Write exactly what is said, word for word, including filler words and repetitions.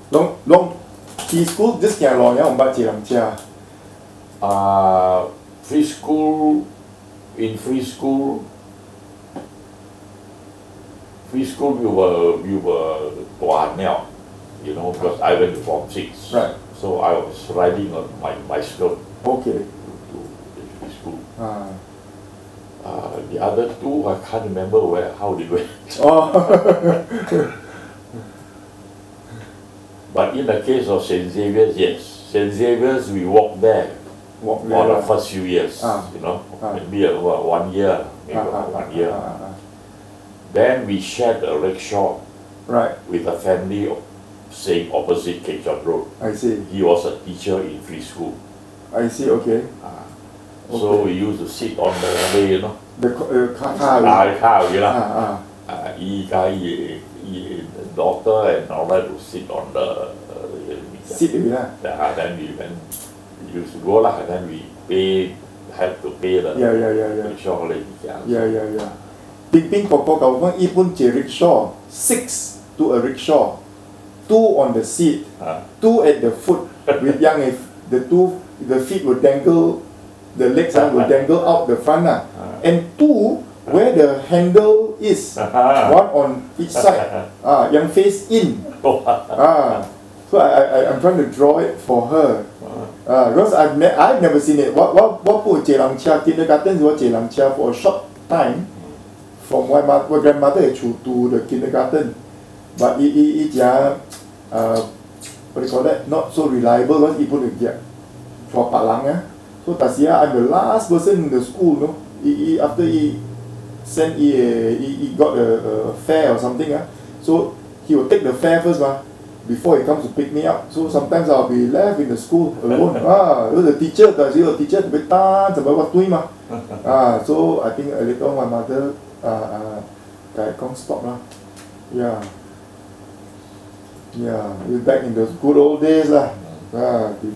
Long long preschool just kaya lo ya umbat cilam cia. Uh, preschool, in preschool, preschool we were, we were tuan now, you know, because I went to Form six. Right. So I was riding on my bicycle Okay. to, to the preschool. Ah. Uh, the other two, I can't remember where, how they went. Oh. But in the case of Saint Xavier's, yes. Saint Xavier's, we walked there Walk for there. the first few years, Ah. you know, Ah. maybe about one year, maybe Ah, about ah, one year. ah, ah, ah. Then we shared a rickshaw Right. with a family of, staying opposite Cape John Road. I see. He was a teacher in preschool. I see. Okay. Uh, so we used to sit on the way, you know, The uh, car. car. car, car, you know. Ah, ah. Uh, he guy, he, he, the daughter and all that to sit on the. Uh, Sit already lah. uh, then we went, we used to go lah. Then we pay, had to pay the Yeah, yeah, yeah, yeah. rickshaw lady. Yeah, Yeah, yeah, yeah. Ping ping popo government ipun je rickshaw six to a rickshaw, two on the seat, Uh, two at the foot with young if the two the feet will dangle, the legs ah, will dangle out the front ah, and two where the handle is, one on each side, ah, yang face in, ah. So I, I I'm trying to draw it for her, ah, because I've ne I've never seen it. What what what put Jelang Chia kindergarten was Jelang Chia for a short time, from my mother, my grandmother to to the kindergarten, but it it it yeah, uh, what do you call that? Not so reliable because ibu nak dia for palang ah. So Tasia, I'm the last person in the school, no. He, he, after he sent he, he, he got a, a fare or something ah. So he will take the fare first ah, before he comes to pick me up. So sometimes I'll be left in the school alone. ah, the teacher, the teacher, betan sampai waktu mah. Ah, so I think a little my mother uh, uh, can't stop lah. Yeah. Yeah, we're back in those good old days lah. Ah,